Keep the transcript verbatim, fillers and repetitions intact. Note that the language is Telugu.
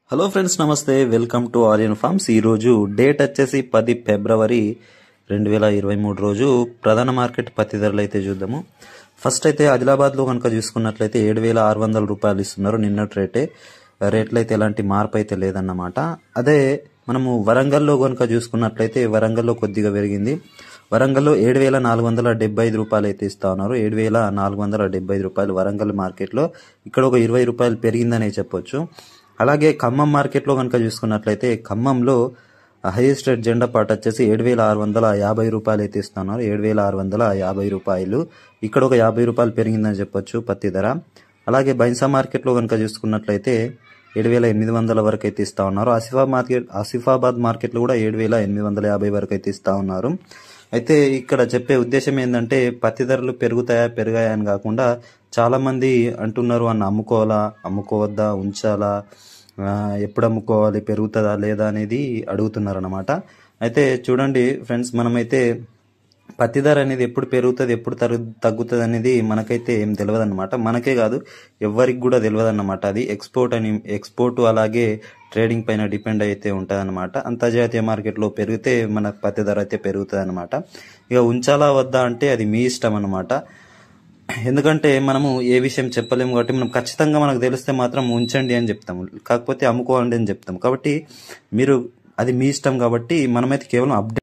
హలో ఫ్రెండ్స్, నమస్తే. Welcome to Aryan farms. ఈరోజు డేట్ వచ్చేసి పది ఫిబ్రవరి రెండు వేల ఇరవై మూడు రోజు ప్రధాన మార్కెట్ పత్తి ధరలు అయితే చూద్దాము. ఫస్ట్ అయితే ఆదిలాబాద్లో కనుక చూసుకున్నట్లయితే ఏడు వేల ఆరు వందల రూపాయలు ఇస్తున్నారు. నిన్నటి రేటే రేట్లు అయితే ఎలాంటి మార్పు అయితే లేదన్నమాట. అదే మనము వరంగల్లో కనుక చూసుకున్నట్లయితే వరంగల్లో కొద్దిగా పెరిగింది. వరంగల్లో ఏడు వేల నాలుగు వందల డెబ్బై ఐదు రూపాయలు అయితే ఇస్తా ఉన్నారు. ఏడు వేల నాలుగు వందల డెబ్బై ఐదు రూపాయలు వరంగల్ మార్కెట్లో. ఇక్కడ ఒక ఇరవై రూపాయలు పెరిగిందనే చెప్పొచ్చు. అలాగే ఖమ్మం మార్కెట్లో కనుక చూసుకున్నట్లయితే ఖమ్మంలో హైయెస్ట్ రేట్ జెండా పాట వచ్చేసి ఏడు వేల ఆరు వందల యాభై రూపాయలు అయితే ఇస్తున్నారు. ఏడు వేల ఆరు వందల యాభై రూపాయలు ఇక్కడ ఒక యాభై రూపాయలు పెరిగిందని చెప్పొచ్చు పత్తి ధర. అలాగే బైన్సా మార్కెట్లో కనుక చూసుకున్నట్లయితే ఏడు వేల ఎనిమిది వందల వరకు అయితే ఇస్తా ఉన్నారు. ఆసిఫా మార్కెట్ ఆసిఫాబాద్ మార్కెట్లో కూడా ఏడు వేల ఎనిమిది వందల యాభై వరకు అయితే ఇస్తా ఉన్నారు. అయితే ఇక్కడ చెప్పే ఉద్దేశం ఏంటంటే పత్తి ధరలు పెరుగుతాయా పెరిగాయా అని కాకుండా చాలా మంది అంటున్నారు అన్న అమ్ముకోవాలా అమ్ముకోవద్దా ఉంచాలా ఎప్పుడు అమ్ముకోవాలి పెరుగుతుందా లేదా అనేది అడుగుతున్నారు అన్నమాట. అయితే చూడండి ఫ్రెండ్స్, మనమైతే పత్తి ధర అనేది ఎప్పుడు పెరుగుతుంది ఎప్పుడు తగ్గు తగ్గుతుంది అనేది మనకైతే ఏం తెలియదు అనమాట. మనకే కాదు ఎవరికి కూడా తెలియదు అన్నమాట. అది ఎక్స్పోర్ట్ అని ఎక్స్పోర్ట్ అలాగే ట్రేడింగ్ పైన డిపెండ్ అయితే ఉంటుంది అనమాట. అంతర్జాతీయ మార్కెట్లో పెరిగితే మన పత్తి ధర అయితే పెరుగుతుంది అనమాట. ఇక ఉంచాలా వద్దా అంటే అది మీ ఇష్టం అనమాట. ఎందుకంటే మనము ఏ విషయం చెప్పలేము కాబట్టి మనం ఖచ్చితంగా మనకు తెలిస్తే మాత్రం ఉంచండి అని చెప్తాము, కాకపోతే అమ్ముకోండి అని చెప్తాము. కాబట్టి మీరు అది మీ ఇష్టం కాబట్టి మనమైతే కేవలం అప్డేట్